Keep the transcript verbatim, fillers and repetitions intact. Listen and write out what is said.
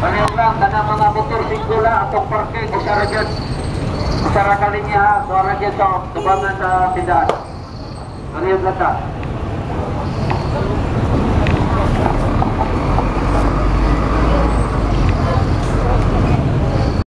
Pareho lang, kana mga motor singgola atong parking usara dyan. Usara kalinya ha, suara dyan sa tubangan sa tindahan. Pareho lang ta.